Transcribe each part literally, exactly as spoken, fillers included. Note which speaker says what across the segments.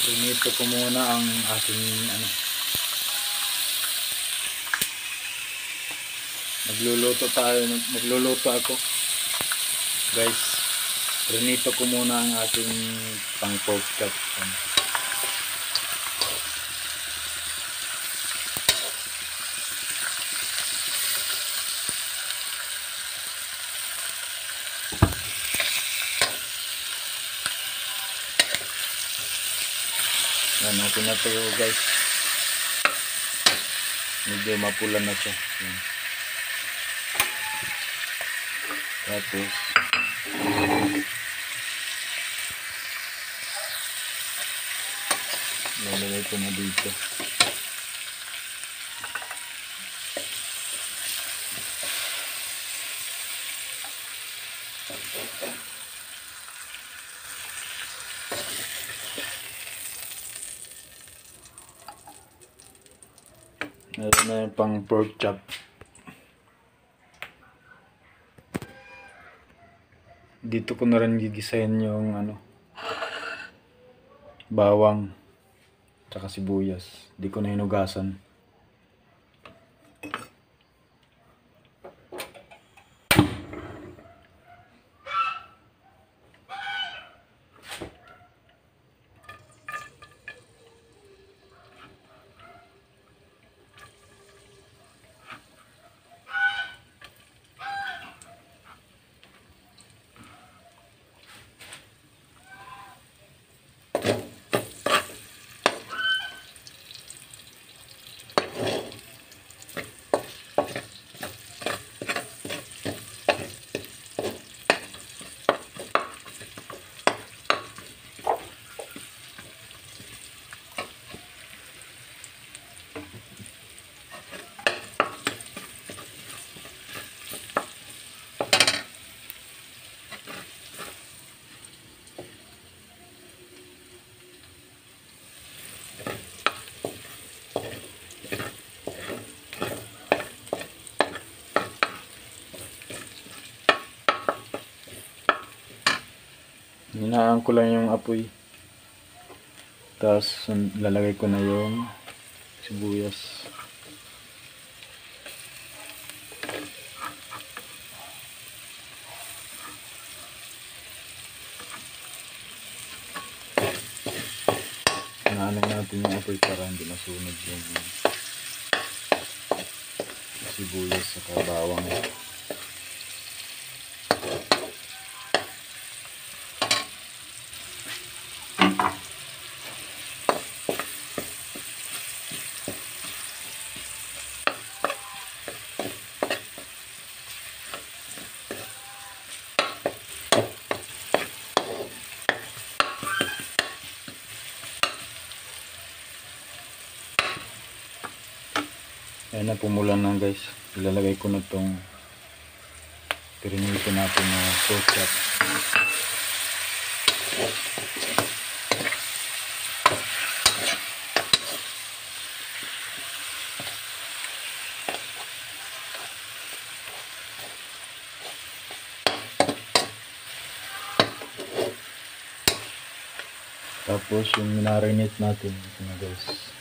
Speaker 1: Prinito ko muna ang aking ano. Nagluluto tayo, nagluluto ako. Guys, prinito ko muna ang aking pang pork chop. Yan, okay na ito guys. Medyo mapula na siya. Yan. Tapos lalagay ko na dito. Meron na yung pang pork chop. Dito ko na rin gigisahin yung ano, bawang tsaka sibuyas. Di ko na hinugasan. Hinaan ko lang yung apoy. Tapos lalagay ko na yung sibuyas. Hinaan natin yung apoy para hindi masunog yung sibuyas sa bawang. Ayan na, pumula na guys. Ilalagay ko na itong prinito natin na pork chop. Tapos yung minarinate natin, ito na guys.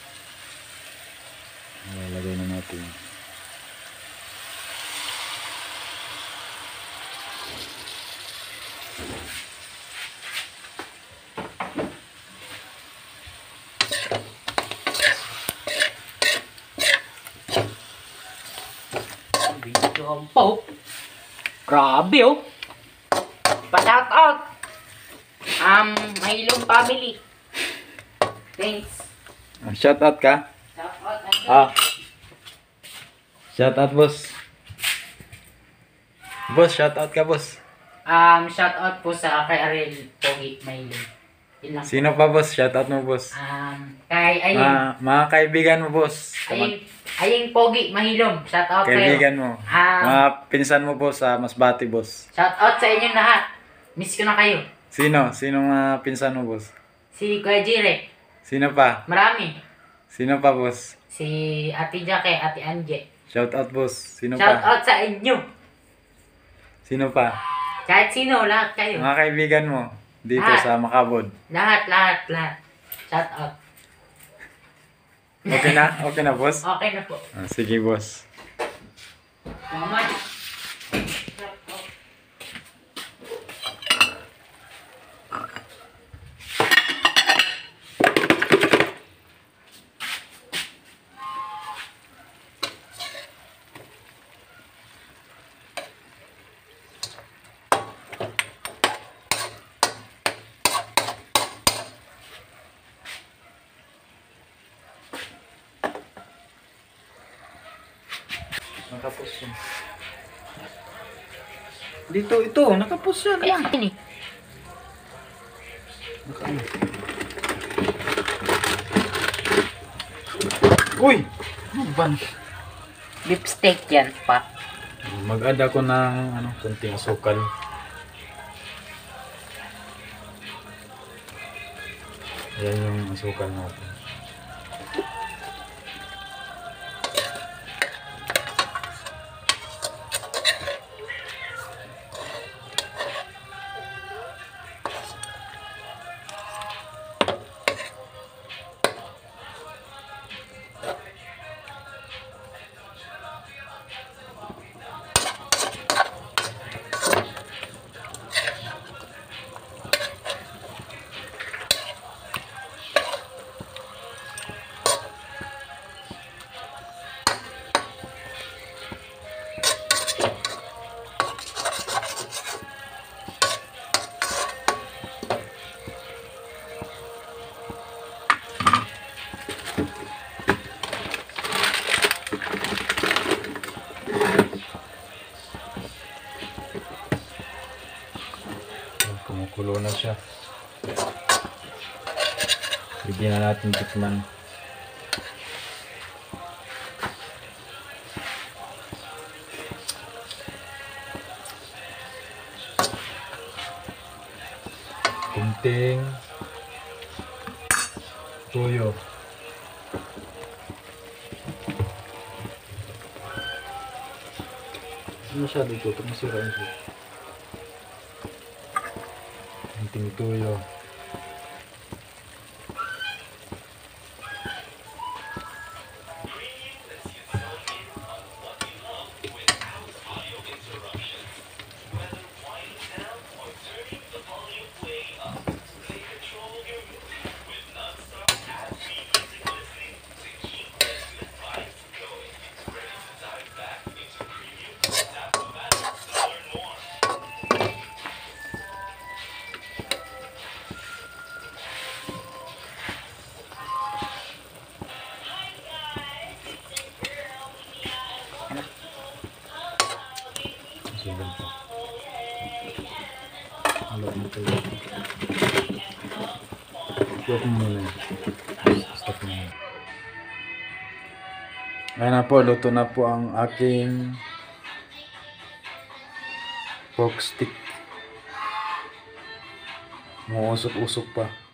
Speaker 1: Ilalagay na natin.
Speaker 2: Video po. Grabe oh. Pa-shout out. Um, Mahilong family. Thanks.
Speaker 1: Shout out ka?
Speaker 2: Shout out.
Speaker 1: Ah. Shout out boss. Boss, shout out ka boss.
Speaker 2: Um, shout out po sa kay Ariel Pogi Mahilong. Yun lang.
Speaker 1: Sino pa boss? Shout out mo boss.
Speaker 2: Um, kay Aying.
Speaker 1: Ma mga kaibigan mo boss.
Speaker 2: Aying, Aying Pogi Mahilong. Shout out
Speaker 1: Kaibigan
Speaker 2: kayo.
Speaker 1: mo.
Speaker 2: Um,
Speaker 1: Mga pinsan mo boss sa Masbate boss.
Speaker 2: Shout out sa inyong lahat. Miss ko na kayo.
Speaker 1: Sino? Sino mga pinsan mo boss?
Speaker 2: Si Kuya Jire.
Speaker 1: Sino pa?
Speaker 2: Marami.
Speaker 1: Sino pa boss?
Speaker 2: Si Ate Jackie, Ate Anje.
Speaker 1: Shout out boss. Sino
Speaker 2: Shout
Speaker 1: pa?
Speaker 2: out sa inyo.
Speaker 1: Sino pa?
Speaker 2: Kahit sino, lahat kayo.
Speaker 1: Mga kaibigan mo dito
Speaker 2: Lahat.
Speaker 1: sa Makabod.
Speaker 2: Lahat, lahat, lahat. Shout out.
Speaker 1: Okay na? Okay na, boss?
Speaker 2: Okay na po.
Speaker 1: Ah, sige, boss.
Speaker 2: Mama.
Speaker 1: Nakapos yun. Dito, ito. Nakapos yan.
Speaker 2: Kaya ini.
Speaker 1: Naka-ano. Uy! Ano ba?
Speaker 2: Beef steak yan pa.
Speaker 1: Mag-add ako ng ano, konting asukal. Ayan yung asukal natin. Kumukulo na siya. Bigyan na natin tikman. Kunting tuyo. Masyado ito, ito masira yun siya. Kunting tuyo. Sulan pa. Halo mo kayo. Stop mo muna. Stop mo muna. Ayan na po, luto na po ang aking pork stick. Muusok-usok pa.